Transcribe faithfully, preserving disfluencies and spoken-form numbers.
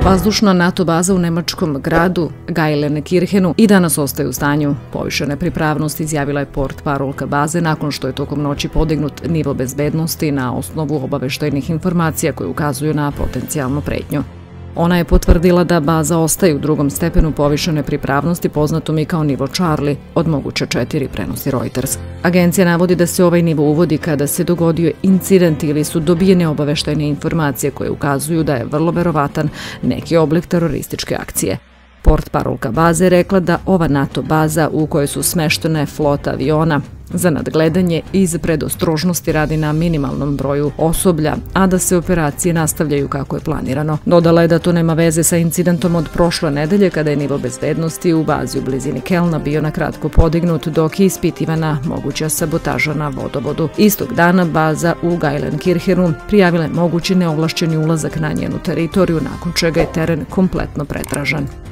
Vazdušna NATO baza u nemačkom gradu Geilenkirchenu i danas ostaje u stanju povišene pripravnosti, izjavila je portparolka baze nakon što je tokom noći podignut nivo bezbednosti na osnovu obaveštajnih informacija koje ukazuju na potencijalnu pretnju. Ona je potvrdila da baza ostaje u drugom stepenu povišene pripravnosti, poznatom i kao nivo Charlie, od moguće četiri, prenosi Reuters. Agencija navodi da se ovaj nivo uvodi kada se dogodio incident ili su dobijene obaveštajne informacije koje ukazuju da je vrlo verovatan neki oblik terorističke akcije. Portparolka baze je rekla da ova NATO baza u kojoj su smeštene flota aviona za nadgledanje iz predostrožnosti radi na minimalnom broju osoblja, a da se operacije nastavljaju kako je planirano. Dodala je da to nema veze sa incidentom od prošle nedelje kada je nivo bezbednosti u bazi u blizini Kelna bio na kratko podignut dok je ispitivana moguća sabotaža na vodovodu. Istog dana baza u Geilenkirchenu prijavila je mogući neovlašćeni ulazak na njenu teritoriju, nakon čega je teren kompletno pretražan.